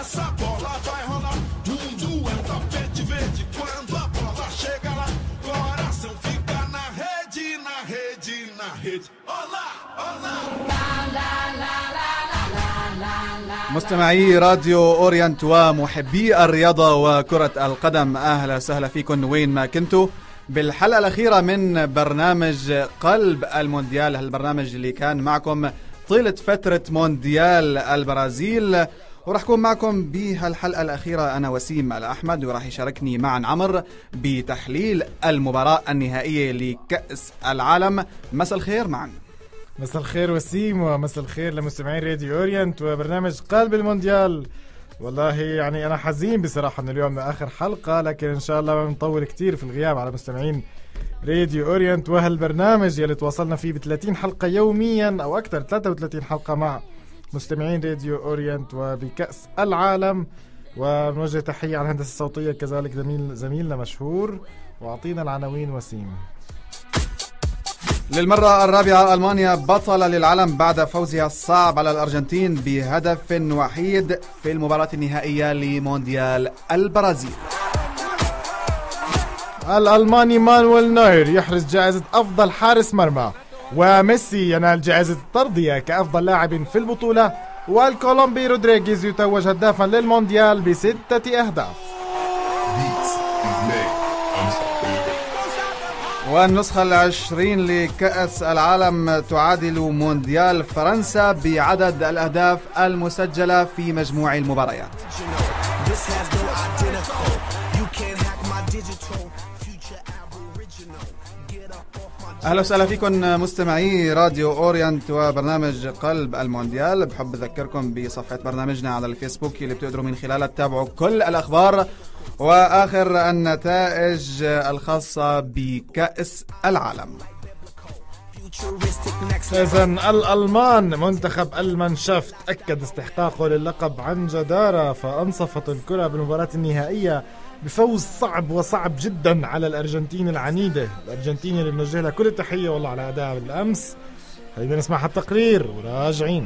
essa bola vai rolar. Mundo é um tapete verde quando a bola chega lá. Coração fica na rede, na rede, na rede. Olá, olá. مستمعي راديو أورينت ومحبي الرياضة وكرة القدم، أهلا وسهلا فيكم وين ما كنتوا بالحلقة الأخيرة من برنامج قلب المونديال، هالبرنامج اللي كان معكم طيلة فترة مونديال البرازيل. وراح أكون معكم بهالحلقة الأخيرة أنا وسيم الأحمد، وراح يشاركني معا عمر بتحليل المباراة النهائية لكأس العالم. مساء الخير معا. مساء الخير وسيم، ومساء الخير لمستمعين راديو أورينت وبرنامج قلب المونديال. والله يعني أنا حزين بصراحة أن اليوم آخر حلقة، لكن إن شاء الله ما بنطول كتير في الغياب على مستمعين راديو أورينت وهالبرنامج يلي تواصلنا فيه ب30 حلقة يوميا أو أكثر، 33 حلقة مع مستمعين راديو أورينت وبكأس العالم. ونوجه تحية على الهندسة الصوتية كذلك زميلنا مشهور. وأعطينا العناوين وسيم. للمرة الرابعة ألمانيا بطلة للعالم بعد فوزها الصعب على الأرجنتين بهدف وحيد في المباراة النهائية لمونديال البرازيل. الألماني مانويل نوير يحرز جائزة أفضل حارس مرمى، وميسي ينال جائزة الترضية كأفضل لاعب في البطولة، والكولومبي رودريغيز يتوج هدافا للمونديال ب6 أهداف. والنسخة 20 لكأس العالم تعادل مونديال فرنسا بعدد الأهداف المسجلة في مجموع المباريات. أهلا وسهلا فيكم مستمعي راديو أورينت وبرنامج قلب المونديال. بحب أذكركم بصفحة برنامجنا على الفيسبوك اللي بتقدروا من خلالها تتابعوا كل الأخبار وآخر النتائج الخاصة بكأس العالم. إذن الألمان منتخب المانشافت أكد استحقاقه للقب عن جدارة، فأنصفت الكرة بالمباراة النهائية بفوز صعب جدا على الأرجنتين العنيدة، الأرجنتين اللي بنوجه لها كل التحية والله على أداء بالأمس. خلينا نسمع التقرير وراجعين.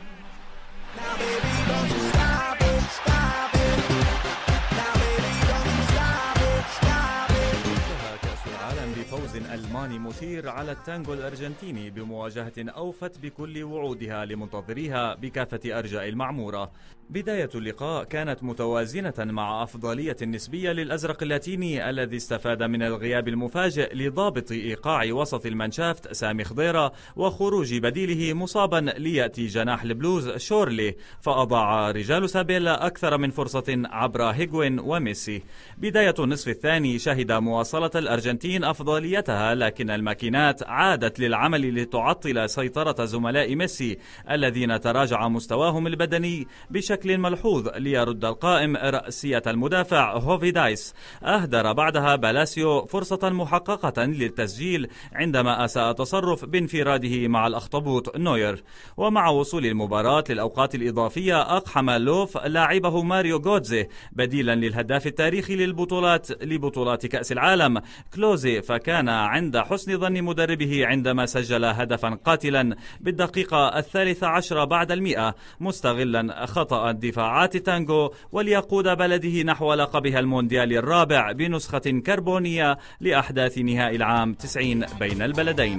فوز ألماني مثير على التانغو الأرجنتيني بمواجهة أوفت بكل وعودها لمنتظريها بكافة أرجاء المعمورة. بداية اللقاء كانت متوازنة مع أفضلية نسبية للأزرق اللاتيني الذي استفاد من الغياب المفاجئ لضابط إيقاع وسط المانشافت سامي خضيرة وخروج بديله مصابا ليأتي جناح البلوز شورلي، فأضاع رجال سابيلا أكثر من فرصة عبر هيغوين وميسي. بداية النصف الثاني شهد مواصلة الأرجنتين أفضليتها، لكن الماكينات عادت للعمل لتعطل سيطرة زملاء ميسي الذين تراجع مستواهم البدني بشكل ملحوظ ليرد القائم رأسية المدافع هوفيدايس. أهدر بعدها بلاسيو فرصة محققة للتسجيل عندما أساء تصرف بانفراده مع الأخطبوط نوير. ومع وصول المباراة للأوقات الإضافية أقحم لوف لاعبه ماريو غوتزي بديلا للهداف التاريخي لبطولات كأس العالم كلوزي، فكان عند حسن ظن مدربه عندما سجل هدفا قاتلا بالدقيقة 13 بعد 100 مستغلا خطأ دفاعات تانغو وليقود بلده نحو لقبها المونديال الرابع بنسخة كربونية لأحداث نهائي العام 90 بين البلدين.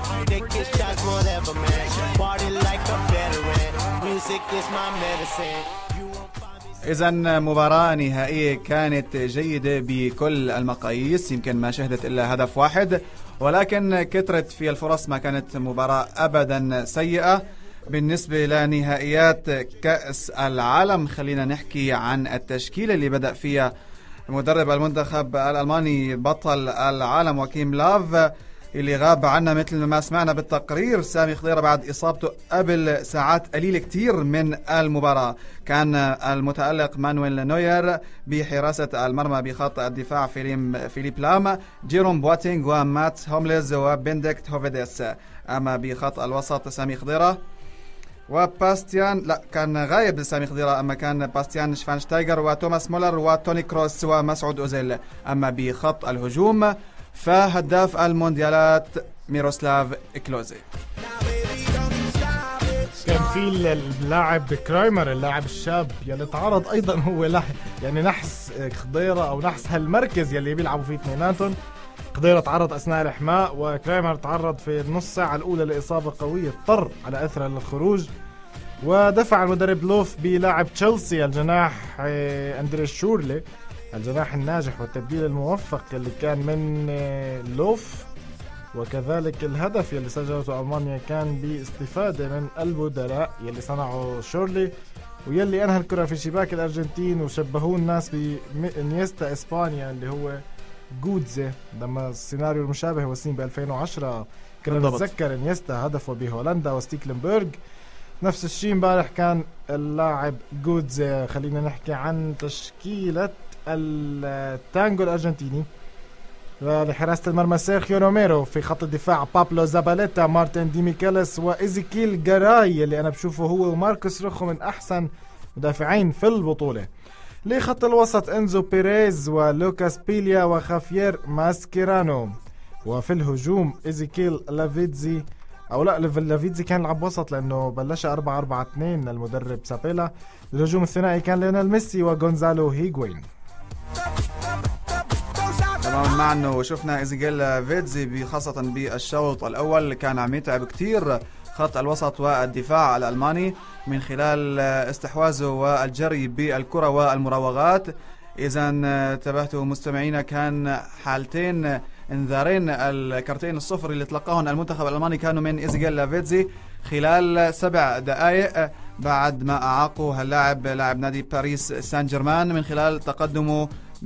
إذن مباراة نهائية كانت جيدة بكل المقاييس، يمكن ما شهدت إلا هدف واحد، ولكن كثرت في الفرص، ما كانت مباراة أبدا سيئة. بالنسبة لنهائيات كأس العالم خلينا نحكي عن التشكيلة اللي بدأ فيها مدرب المنتخب الألماني بطل العالم وكيم لاف اللي غاب عنا مثل ما سمعنا بالتقرير سامي خضيرة بعد إصابته قبل ساعات قليلة كتير من المباراة. كان المتألق مانويل نوير بحراسة المرمى بخط الدفاع فيليب لام، جيروم بواتينغ ومات هوملز وبندكت هوفيديس. أما بخط الوسط سامي خضيرة وباستيان، لا كان غايب سامي خضيرة، أما كان باستيان شفانشتايغر وتوماس مولر وتوني كروس ومسعود أوزيل. أما بخط الهجوم فهداف المونديالات ميروسلاف كلوزي. كان في اللاعب كرايمر، اللاعب الشاب يلي تعرض ايضا هو يعني نحس خضيره او نحس هالمركز يلي بيلعبوا فيه اثنيناتهم. خضيره تعرض اثناء الاحماء، وكرايمر تعرض في النص ساعه الاولى لاصابه قويه اضطر على اثرها للخروج. ودفع المدرب لوف بلاعب تشيلسي الجناح اندري شورلي الجناح الناجح والتبديل الموفق اللي كان من لوف. وكذلك الهدف يلي سجلته ألمانيا كان باستفادة من البدلاء يلي صنعه شورلي، ويلي أنهى الكرة في شباك الأرجنتين. وشبهوه الناس بإنيستا إسبانيا اللي هو جودزي، لما السيناريو المشابه وسيم ب 2010 كنا نتذكر إنيستا هدفه بهولندا وستيكلنبرغ. نفس الشيء امبارح كان اللاعب جودزي. خلينا نحكي عن تشكيلة التانجو الأرجنتيني. لحراسة المرمى سيرخيو روميرو، في خط الدفاع بابلو زاباليتا، مارتن دي ميكاليس، وإيزيكيل جاراي اللي أنا بشوفه هو وماركوس روخو من أحسن مدافعين في البطولة. لخط الوسط إنزو بيريز ولوكاس بيليا وخافيير ماسكيرانو. وفي الهجوم إيزيكيل لافيتزي، أو لا لافيتزي كان لعب وسط لأنه بلش 4-4-2 المدرب سابيلا. الهجوم الثنائي كان ليونيل ميسي وغونزالو هيغوين. تماما معنا. وشفنا إيزيكيل فيتزي خاصة بالشوط الأول كان عم يتعب كتير خط الوسط والدفاع الألماني من خلال استحواذه والجري بالكرة والمراوغات. إذا انتبهتوا مستمعينا، كان حالتين انذارين الكارتين الصفر اللي تلقاهم المنتخب الألماني كانوا من إيزيكيل فيتزي خلال 7 دقائق بعد ما أعاقوا هاللاعب لاعب نادي باريس سان جيرمان من خلال تقدمه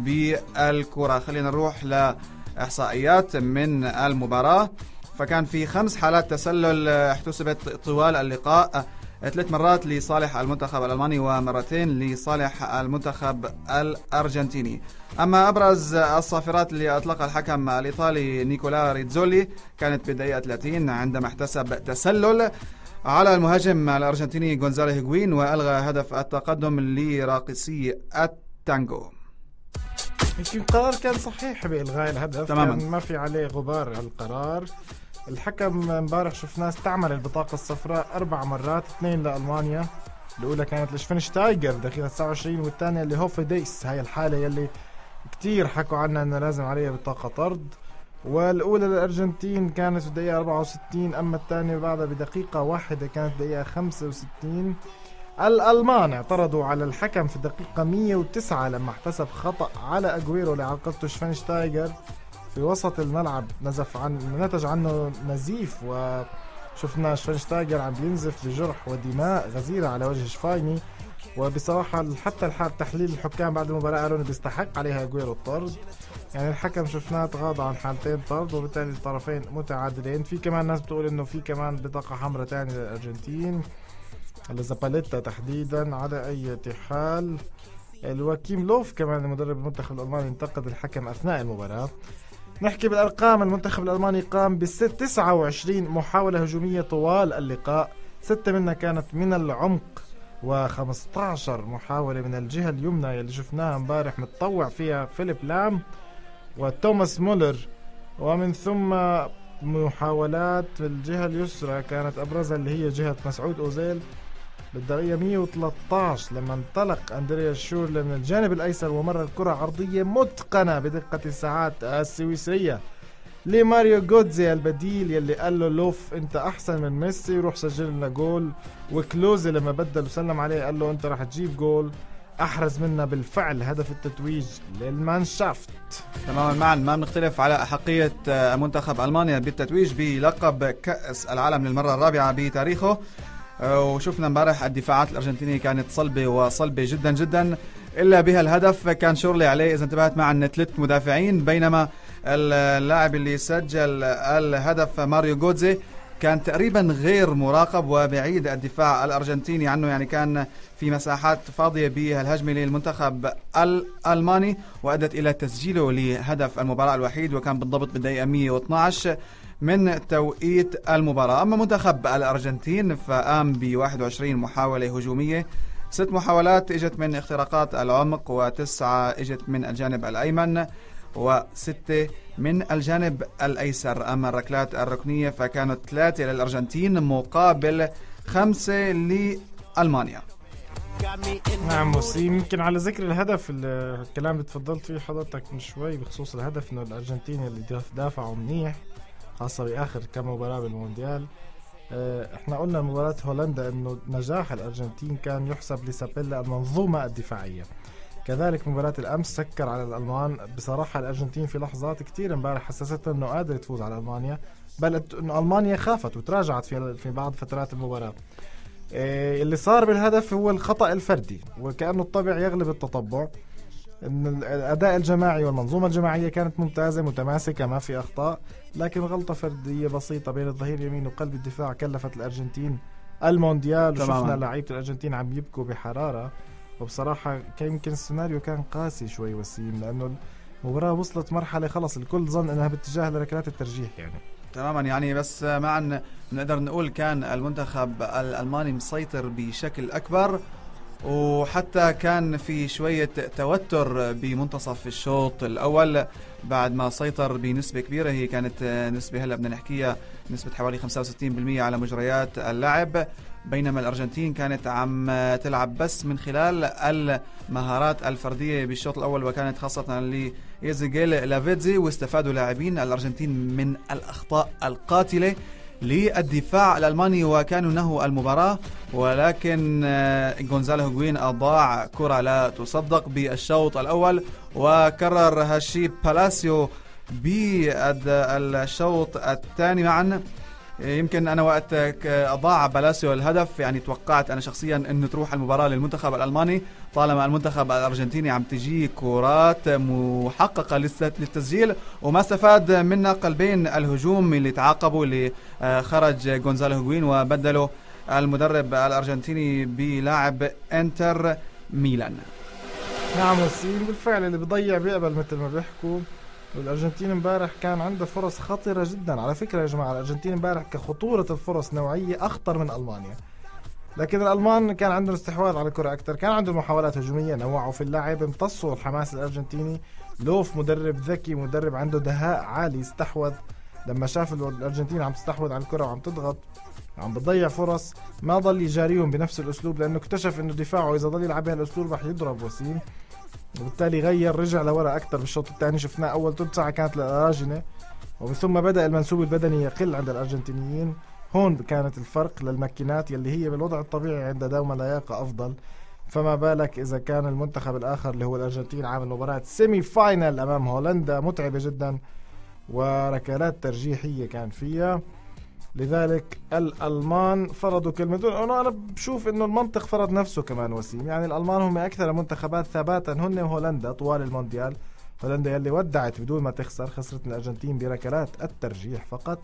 بالكرة. خلينا نروح لإحصائيات من المباراة. فكان في 5 حالات تسلل احتسبت طوال اللقاء، 3 مرات لصالح المنتخب الألماني ومرتين لصالح المنتخب الأرجنتيني. أما أبرز الصافرات اللي أطلقها الحكم الإيطالي نيكولا ريتزولي كانت بالدقيقة 30 عندما احتسب تسلل على المهاجم الأرجنتيني غونزالو هيغوين وألغى هدف التقدم لراقصي التانجو. يمكن القرار كان صحيح بإلغاء الهدف تماما، كان ما في عليه غبار القرار. الحكم امبارح شفناه استعمل البطاقة الصفراء 4 مرات، 2 لألمانيا. الأولى كانت لشفينشتايجر دقيقة 29، والثانية اللي هوفي ديس، هاي الحالة يلي كتير حكوا عنها أنه لازم عليها بطاقة طرد. والأولى للأرجنتين كانت في الدقيقة 64، أما الثانية بعدها بدقيقة واحدة كانت دقيقة 65. الألمان اعترضوا على الحكم في الدقيقة 109 لما احتسب خطأ على أغويرو لعقبته شفينشتايجر في وسط الملعب، نتج عنه نزيف، وشفنا شفينشتايجر عم بينزف بجرح ودماء غزيرة على وجه شفايني. وبصراحة حتى تحليل الحكام بعد المباراة قالوا انه بيستحق عليها أغويرو الطرد. يعني الحكم شفناه تغاضى عن حالتين طرد، وبالتالي الطرفين متعادلين. في كمان ناس بتقول انه في كمان بطاقة حمراء تانية للأرجنتين لزاباليتا تحديدا. على اي حال الواكيم لوف كمان المدرب المنتخب الألماني انتقد الحكم أثناء المباراة. نحكي بالأرقام، المنتخب الألماني قام ب29 محاولة هجومية طوال اللقاء، 6 منها كانت من العمق، و15 محاولة من الجهة اليمنى اللي شفناها امبارح متطوع فيها فيليب لام وتوماس مولر. ومن ثم محاولات في الجهة اليسرى كانت أبرزها اللي هي جهة مسعود أوزيل بالدقيقة 113 لما انطلق أندريا شورلي من الجانب الأيسر ومر الكرة عرضية متقنة بدقة الساعات السويسرية لماريو جودزي البديل يلي قال له لوف انت أحسن من ميسي روح سجل لنا جول. وكلوزي لما بدل وسلم عليه قال له انت راح تجيب جول، أحرز منا بالفعل هدف التتويج للمانشافت. تماما معا، ما بنختلف على أحقية منتخب ألمانيا بالتتويج بلقب كأس العالم للمرة الرابعة بتاريخه. وشفنا امبارح الدفاعات الأرجنتينية كانت صلبة وصلبة جدا جدا، إلا بها الهدف كان شورلي عليه إذا انتبهت معا 3 مدافعين، بينما اللاعب اللي سجل الهدف ماريو جودزي كان تقريبا غير مراقب وبعيد الدفاع الأرجنتيني عنه، يعني كان في مساحات فاضية بهالهجمة للمنتخب الألماني وأدت إلى تسجيله لهدف المباراة الوحيد، وكان بالضبط بالدقيقة 112 من توقيت المباراة. أما منتخب الأرجنتين فقام ب21 محاولة هجومية، 6 محاولات اجت من اختراقات العمق، و9 اجت من الجانب الأيمن، و6 من الجانب الأيسر. أما الركلات الركنية فكانت 3 للأرجنتين مقابل 5 لألمانيا. نعم وسيم، يمكن على ذكر الهدف الكلام اللي تفضلت فيه حضرتك من شوي بخصوص الهدف، انه الارجنتين اللي دافعوا منيح خاصة باخر كم مباراة بالمونديال. احنا قلنا مباراة هولندا انه نجاح الارجنتين كان يحسب لسابيلا المنظومة الدفاعية. كذلك مباراة الامس سكر على الالمان. بصراحة الارجنتين في لحظات كتير امبارح حسستها انه قادر تفوز على المانيا، بل انه المانيا خافت وتراجعت في بعض فترات المباراة. اللي صار بالهدف هو الخطأ الفردي، وكأنه الطبع يغلب التطبع. إن الأداء الجماعي والمنظومة الجماعية كانت ممتازة متماسكة ما في أخطاء، لكن غلطة فردية بسيطة بين الظهير اليمين وقلب الدفاع كلفت الأرجنتين المونديال. وشفنا لاعيبة الأرجنتين عم يبكوا بحرارة، وبصراحة يمكن السيناريو كان قاسي شوي وسيم، لأنه المباراة وصلت مرحلة خلص الكل ظن أنها باتجاه لركلات الترجيح يعني. تماما يعني، بس معا نقدر نقول كان المنتخب الألماني مسيطر بشكل أكبر، وحتى كان في شوية توتر بمنتصف الشوط الأول بعد ما سيطر بنسبة كبيرة. هي كانت نسبة هلأ بدنا نحكيها نسبة حوالي 65% على مجريات اللعب، بينما الأرجنتين كانت عم تلعب بس من خلال المهارات الفردية بالشوط الأول، وكانت خاصة لإيزيغيل لافيتزي. واستفادوا لاعبين الأرجنتين من الأخطاء القاتلة للدفاع الألماني وكانوا نهوا المباراة، ولكن غونزالو هيغوين أضاع كرة لا تصدق بالشوط الأول، وكرر هالشي بالاسيو بالشوط الثاني معا. يمكن أنا وقت أضاع بالاسيو الهدف يعني توقعت أنا شخصيا أنه تروح المباراة للمنتخب الألماني، طالما المنتخب الأرجنتيني عم تجي كرات محققة للتسجيل وما استفاد منها قلبين الهجوم اللي تعاقبوا، اللي خرج غونزالو هيغوين وبدلوا المدرب الأرجنتيني بلاعب انتر ميلان. نعم وسيم، بالفعل اللي بيضيع بيقبل مثل ما بيحكوا. والأرجنتين امبارح كان عنده فرص خطرة جدا. على فكرة يا جماعة الأرجنتين امبارح كخطورة الفرص نوعية أخطر من ألمانيا، لكن الألمان كان عندهم استحواذ على الكرة أكثر، كان عندهم محاولات هجومية، نوعوا في اللعب، امتصوا الحماس الأرجنتيني. لوف مدرب ذكي، مدرب عنده دهاء عالي، استحوذ لما شاف الأرجنتين عم تستحوذ على الكرة وعم تضغط عم بتضيع فرص، ما ضل يجاريهم بنفس الأسلوب، لأنه اكتشف إنه دفاعه إذا ضل يلعب بهالأسلوب رح يضرب وسيم، وبالتالي غير رجع لورا أكثر بالشوط الثاني. شفناه أول ثلث ساعة كانت للأراجنة، ومن ثم بدأ المنسوب البدني يقل عند الأرجنتينيين. هون كانت الفرق للماكينات يلي هي بالوضع الطبيعي عندها دوما لياقة أفضل، فما بالك إذا كان المنتخب الآخر اللي هو الأرجنتين عامل مباراة سيمي فاينل أمام هولندا متعبة جدا وركلات ترجيحية كان فيها. لذلك الألمان فرضوا كلمتون. أنا بشوف إنه المنطق فرض نفسه كمان وسيم، يعني الألمان هم أكثر المنتخبات ثباتا هن وهولندا طوال المونديال. هولندا يلي ودعت بدون ما تخسر، خسرت من الأرجنتين بركلات الترجيح فقط.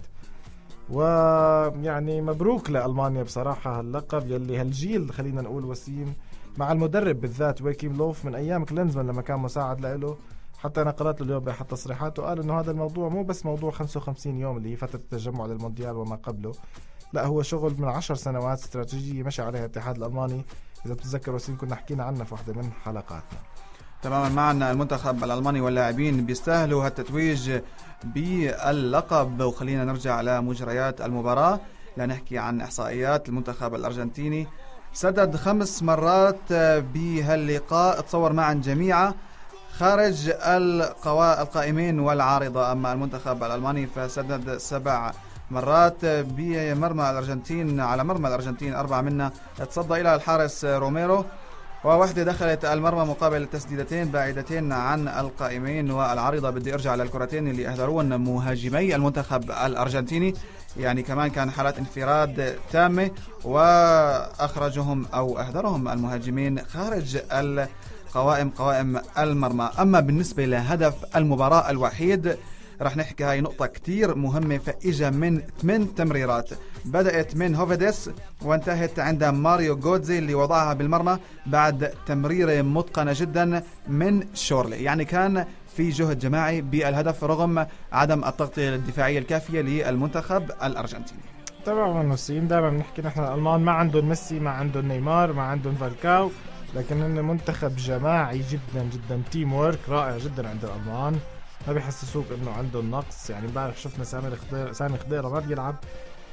ويعني مبروك لألمانيا بصراحة هاللقب يلي هالجيل خلينا نقول وسيم، مع المدرب بالذات ويكيم لوف من أيام كلينزمان لما كان مساعد له. حتى أنا قرأت له اليوم بأحد تصريحاته قال إنه هذا الموضوع مو بس موضوع 55 يوم اللي هي فترة التجمع للمونديال وما قبله، لا هو شغل من 10 سنوات استراتيجية مشى عليها الاتحاد الألماني. إذا بتتذكر وسيم كنا حكينا عنها في واحدة من حلقاتنا. تماما معنا المنتخب الألماني واللاعبين بيستاهلوا هالتتويج باللقب. وخلينا نرجع لمجريات المباراة لنحكي عن إحصائيات المنتخب الأرجنتيني. سدد 5 مرات بهاللقاء، تصور معا جميعا خارج القائمين والعارضة. أما المنتخب الألماني فسدد 7 مرات بمرمى الأرجنتين، على مرمى الأرجنتين 4 منها تصدى إلى الحارس روميرو، وواحدة دخلت المرمى مقابل تسديدتين بعيدتين عن القائمين والعارضة. بدي أرجع للكرتين اللي أهدروهن مهاجمي المنتخب الأرجنتيني، يعني كمان كان حالات انفراد تامة وأخرجهم أو أهدرهم المهاجمين خارج قوائم المرمى. أما بالنسبة لهدف المباراة الوحيد رح نحكي هاي نقطة كتير مهمة، فإجا من 8 تمريرات، بدأت من هوفيديس وانتهت عند ماريو جودزي اللي وضعها بالمرمى بعد تمريرة متقنة جدا من شورلي. يعني كان في جهد جماعي بالهدف رغم عدم التغطية الدفاعية الكافية للمنتخب الأرجنتيني. طبعا نسيم دائما بنحكي نحن الألمان ما عندهم ميسي، ما عندهم نيمار، ما عندهم فالكاو، لكن هن منتخب جماعي جدا جدا، تيم وورك رائع جدا عند الألمان، ما بيحسسوك انه عندهم نقص. يعني امبارح شفنا سامي خضيرة ما بيلعب،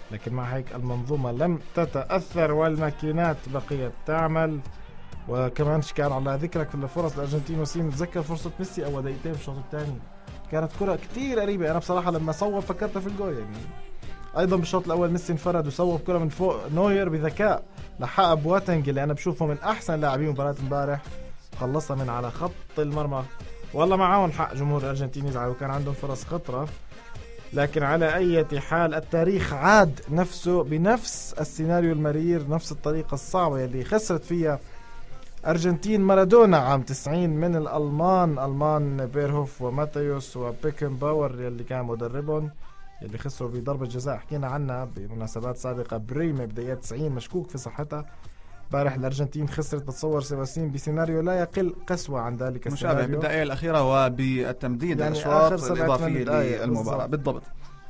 لكن مع هيك المنظومة لم تتأثر والماكينات بقيت تعمل. وكمان كان على ذكرك في الفرص الأرجنتين وسيم، تذكر فرصة ميسي أول دقيقتين في الشوط الثاني، كانت كرة كتير قريبة. أنا بصراحة لما صوب فكرت في الجول يعني. أيضا بالشوط الأول ميسي انفرد وصوب كرة من فوق نوير بذكاء، لحق بواتنج اللي أنا بشوفه من أحسن لاعبين مباراة امبارح، خلصها من على خط المرمى. والله معاهم حق جمهور الأرجنتين يزعلوا، كان عندهم فرص خطرة. لكن على أي حال التاريخ عاد نفسه بنفس السيناريو المرير، نفس الطريقة الصعبة اللي خسرت فيها أرجنتين مارادونا عام 90 من الألمان بيرهوف وماتيوس وبيكن باور اللي كان مدربهم، اللي خسروا بضربة جزاء حكينا عنها بمناسبات سابقة. بريمة بدقيقة 90 مشكوك في صحتها. بارح الأرجنتين خسرت بتصور سيباسين بسيناريو لا يقل قسوة عن ذلك مشابه السيناريو، بالدقائق الأخيرة وبالتمديد يعني الأشواط آخر 7 الإضافية دقائق للمباراة بالضبط.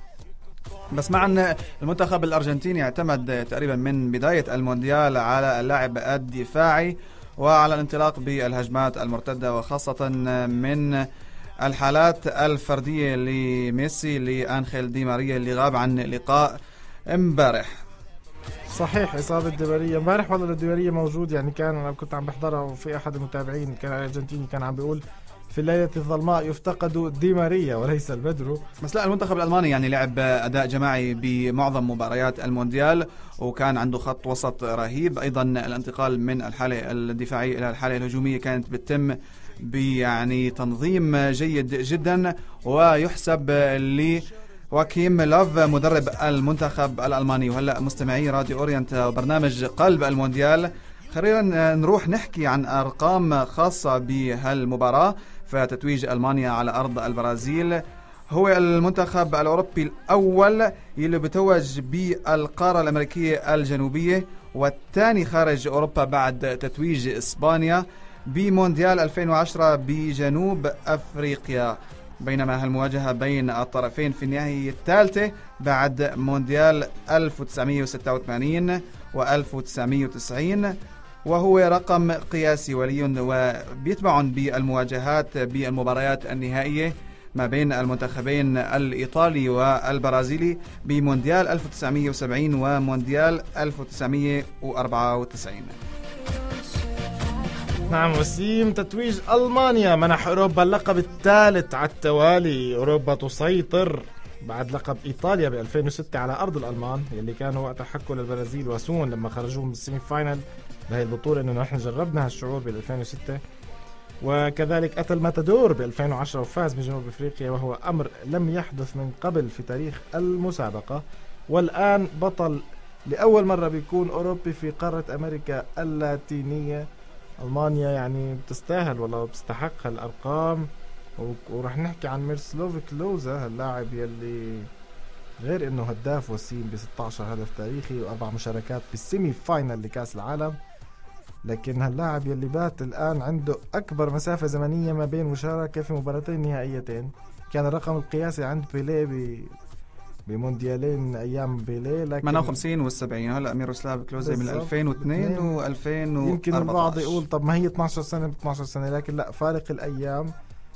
بس مع أن المنتخب الأرجنتيني اعتمد تقريبا من بداية المونديال على اللعب الدفاعي وعلى الانطلاق بالهجمات المرتدة، وخاصة من الحالات الفردية لميسي لأنخيل دي ماريا اللي غاب عن لقاء امبارح. صحيح إصابة دي ماريا امبارح، والله دي ماريا موجود يعني. كان أنا كنت عم بحضرها وفي أحد المتابعين كان الأرجنتيني كان عم بيقول في الليلة الظلماء يفتقد دي ماريا وليس البدرو. بس لا، المنتخب الألماني يعني لعب أداء جماعي بمعظم مباريات المونديال، وكان عنده خط وسط رهيب. أيضا الانتقال من الحالة الدفاعية إلى الحالة الهجومية كانت بتتم يعني تنظيم جيد جدا، ويحسب لواكيم لوف مدرب المنتخب الألماني. وهلأ مستمعي راديو أورينت برنامج قلب المونديال، خلينا نروح نحكي عن أرقام خاصة بهالمباراة. فتتويج ألمانيا على أرض البرازيل هو المنتخب الأوروبي الأول اللي بتوج بالقارة الأمريكية الجنوبية، والثاني خارج أوروبا بعد تتويج إسبانيا بمونديال 2010 بجنوب أفريقيا. بينما هالمواجهة بين الطرفين في النهائي الثالثة بعد مونديال 1986 و1990، وهو رقم قياسي ولي وبيتبع بالمواجهات بالمباريات النهائية ما بين المنتخبين الإيطالي والبرازيلي بمونديال 1970 ومونديال 1994. نعم وسيم، تتويج ألمانيا منح أوروبا اللقب الثالث على التوالي. أوروبا تسيطر بعد لقب إيطاليا ب 2006 على أرض الألمان، اللي كانوا وقتها حكوا للبرازيل وسون لما خرجوا من السيمي فاينل بهي البطولة إنه نحن جربنا هالشعور بال 2006. وكذلك أتى الماتادور ب 2010 وفاز بجنوب أفريقيا، وهو أمر لم يحدث من قبل في تاريخ المسابقة. والآن بطل لأول مرة بيكون أوروبي في قارة أمريكا اللاتينية. ألمانيا يعني بتستاهل والله، بتستحق هالأرقام. ورح نحكي عن ميرسلوف كلوزا، هاللاعب يلي غير انه هداف وسيم ب 16 هدف تاريخي و4 مشاركات بالسيمي فاينل لكأس العالم، لكن هاللاعب يلي بات الآن عنده أكبر مسافة زمنية ما بين مشاركة في مباراتين نهائيتين. كان الرقم القياسي عند بيليه بمونديالين أيام بيليه، لكن 58 وال70. هلا ميروسلاف كلوزا من 2002 و2014. يمكن البعض يقول طب ما هي 12 سنة ب 12 سنة، لكن لا، فارق الأيام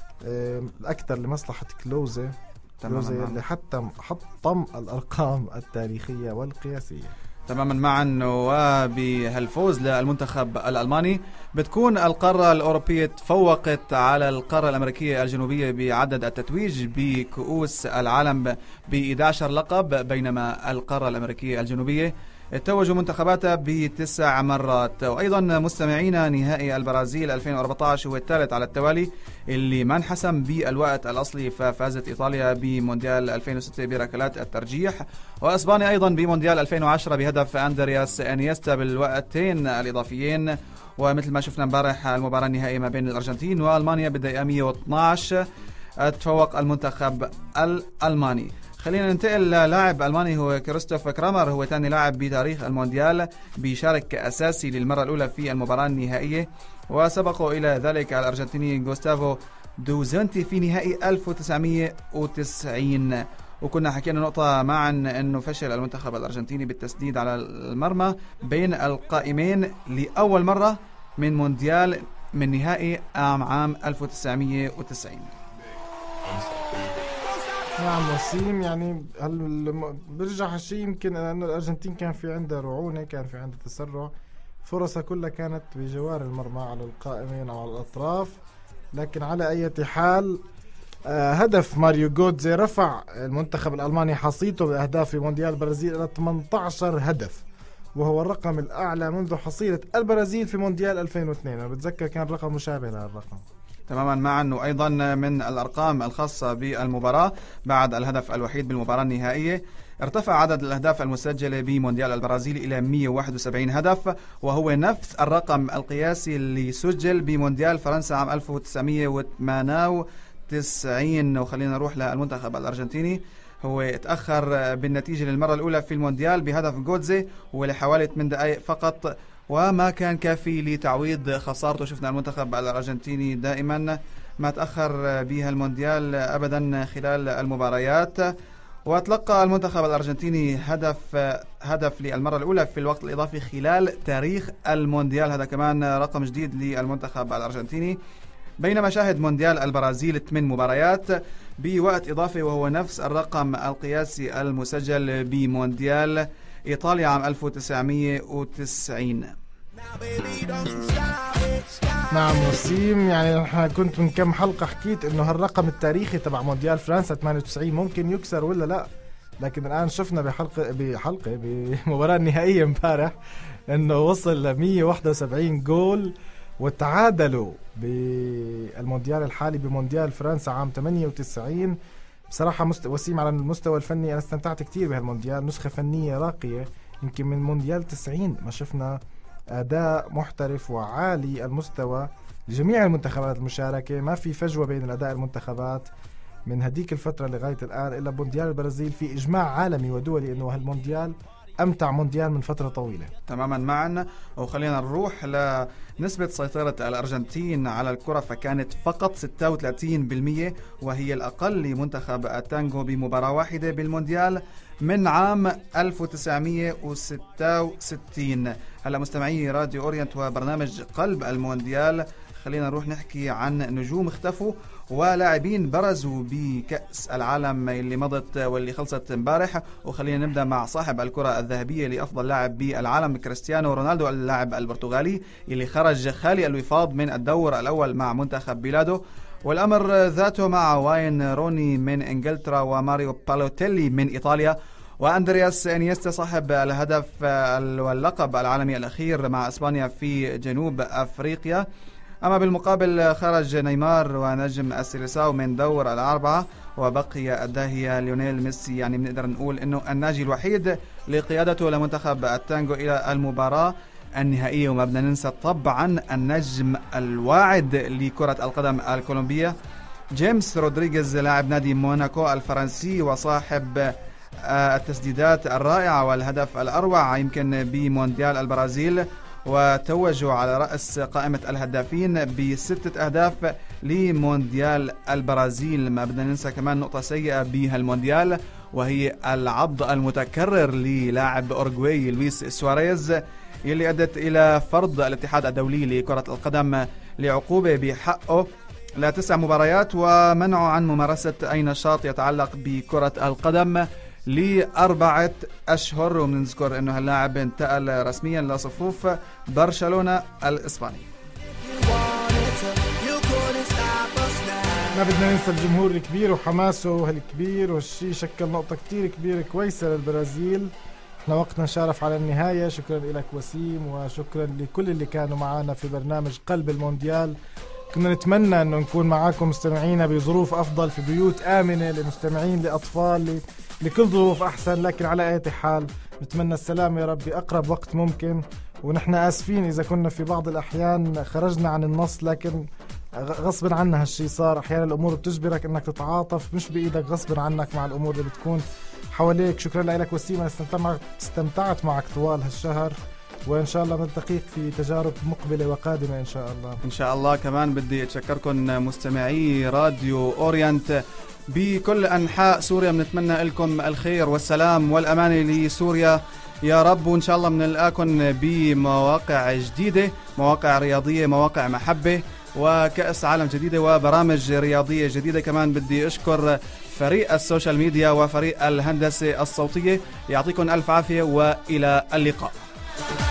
أكثر لمصلحة كلوزا اللي حتى حطم الأرقام التاريخية والقياسية تماما معا. وبهالفوز للمنتخب الألماني بتكون القارة الأوروبية تفوقت على القارة الأمريكية الجنوبية بعدد التتويج بكؤوس العالم ب11 لقب، بينما القارة الأمريكية الجنوبية توجوا منتخباتها ب9 مرات. وأيضا مستمعينا، نهائي البرازيل 2014 هو الثالث على التوالي اللي ما انحسم بالوقت الأصلي، ففازت إيطاليا بمونديال 2006 بركلات الترجيح، وأسبانيا أيضا بمونديال 2010 بهدف أندرياس إنيستا بالوقتين الإضافيين. ومثل ما شفنا امبارح المباراة النهائية ما بين الأرجنتين وألمانيا بالدقيقة 112 تفوق المنتخب الألماني. خلينا ننتقل للاعب ألماني هو كريستوف كرامر، هو ثاني لاعب بتاريخ المونديال بيشارك كأساسي للمرة الأولى في المباراة النهائية، وسبقه إلى ذلك الأرجنتيني غوستافو دوزنتي في نهائي 1990. وكنا حكينا نقطة معا أنه فشل المنتخب الأرجنتيني بالتسديد على المرمى بين القائمين لأول مرة من مونديال من نهائي عام 1990. نعم وسيم، يعني برجع هالشيء يمكن لأنه الأرجنتين كان في عندها رعونة، كان في عندها تسرع، فرصها كلها كانت بجوار المرمى على القائمين أو على الأطراف. لكن على أي حال هدف ماريو جودزي رفع المنتخب الألماني حصيلته بأهداف في مونديال البرازيل إلى 18 هدف، وهو الرقم الأعلى منذ حصيلة البرازيل في مونديال 2002. أنا بتذكر كان رقم مشابه للرقم تماما، مع أنه أيضا من الأرقام الخاصة بالمباراة بعد الهدف الوحيد بالمباراة النهائية ارتفع عدد الأهداف المسجلة بمونديال البرازيل إلى 171 هدف، وهو نفس الرقم القياسي اللي سجل بمونديال فرنسا عام 1998. وخلينا نروح للمنتخب الأرجنتيني، هو تأخر بالنتيجة للمرة الأولى في المونديال بهدف جودزي ولحوالي 8 دقائق فقط، وما كان كافي لتعويض خسارته. شفنا المنتخب الأرجنتيني دائما ما تأخر بها المونديال أبدا خلال المباريات، وتلقى المنتخب الأرجنتيني هدف للمرة الأولى في الوقت الإضافي خلال تاريخ المونديال. هذا كمان رقم جديد للمنتخب الأرجنتيني، بينما شاهد مونديال البرازيل 8 مباريات بوقت إضافي، وهو نفس الرقم القياسي المسجل بمونديال إيطاليا عام 1990. نعم وسيم، يعني كنت من كم حلقة حكيت انه هالرقم التاريخي تبع مونديال فرنسا 98 ممكن يكسر ولا لا، لكن الان شفنا بمباراة النهائية امبارح انه وصل ل 171 جول، وتعادلوا بالمونديال الحالي بمونديال فرنسا عام 98. بصراحة وسيم على المستوى الفني أنا استمتعت كتير بهالمونديال، نسخة فنية راقية، يمكن من مونديال 90 ما شفنا أداء محترف وعالي المستوى لجميع المنتخبات المشاركة. ما في فجوة بين الأداء المنتخبات من هديك الفترة لغاية الآن إلا مونديال البرازيل، في إجماع عالمي ودولي أنه هالمونديال أمتع مونديال من فترة طويلة. تماما معنا، وخلينا نروح لنسبة سيطرة الأرجنتين على الكرة، فكانت فقط 36%، وهي الأقل لمنتخب التانغو بمباراة واحدة بالمونديال من عام 1966. هلا مستمعي راديو أورينت وبرنامج قلب المونديال، خلينا نروح نحكي عن نجوم اختفوا ولاعبين برزوا بكأس العالم اللي مضت واللي خلصت امبارح. وخلينا نبدأ مع صاحب الكرة الذهبية لأفضل لاعب بالعالم كريستيانو رونالدو، اللاعب البرتغالي اللي خرج خالي الوفاض من الدور الأول مع منتخب بلاده، والأمر ذاته مع واين روني من إنجلترا وماريو بالوتيلي من إيطاليا وأندرياس إنيستا صاحب الهدف واللقب العالمي الأخير مع إسبانيا في جنوب أفريقيا. أما بالمقابل خرج نيمار ونجم السيليساو من دور الأربعة، وبقي الداهية ليونيل ميسي، يعني بنقدر نقول أنه الناجي الوحيد لقيادته لمنتخب التانغو إلى المباراة النهائية. وما بدنا ننسى طبعا النجم الواعد لكرة القدم الكولومبية جيمس رودريغيز لاعب نادي موناكو الفرنسي وصاحب التسديدات الرائعة والهدف الأروع يمكن بمونديال البرازيل، وتوجوا على رأس قائمة الهدافين ب6 أهداف لمونديال البرازيل. ما بدنا ننسى كمان نقطة سيئة بهالمونديال، وهي العض المتكرر للاعب أورجواي لويس سواريز، يلي أدت إلى فرض الاتحاد الدولي لكرة القدم لعقوبة بحقه ل9 مباريات ومنعه عن ممارسة أي نشاط يتعلق بكرة القدم ل4 أشهر. ومنذكر أنه اللاعب انتقل رسميا لصفوف برشلونة الإسباني. ما بدنا ننسى الجمهور الكبير وحماسه هالكبير، والشي شكل نقطة كتير كبيرة كويسة للبرازيل. احنا وقتنا شارف على النهاية. شكرا لك وسيم، وشكرا لكل اللي كانوا معنا في برنامج قلب المونديال. كنا نتمنى أنه نكون معاكم مستمعينا بظروف أفضل، في بيوت آمنة لمستمعين لأطفال، لكل ظروف أحسن، لكن على أي حال نتمنى السلام يا رب بأقرب وقت ممكن. ونحن آسفين إذا كنا في بعض الأحيان خرجنا عن النص، لكن غصب عنا هالشي صار. أحيانا الأمور بتجبرك أنك تتعاطف، مش بإيدك، غصب عنك مع الأمور اللي بتكون حواليك. شكرا لك وسيم، أنا استمتعت معك طوال هالشهر، وإن شاء الله نلتقيك في تجارب مقبلة وقادمة إن شاء الله. إن شاء الله. كمان بدي أتشكركم مستمعي راديو أورينت بكل أنحاء سوريا، بنتمنى لكم الخير والسلام والأمان لسوريا يا رب. وإن شاء الله بنلقاكم بمواقع جديدة، مواقع رياضية، مواقع محبة، وكأس عالم جديدة وبرامج رياضية جديدة. كمان بدي أشكر فريق السوشيال ميديا وفريق الهندسة الصوتية. يعطيكم ألف عافية وإلى اللقاء.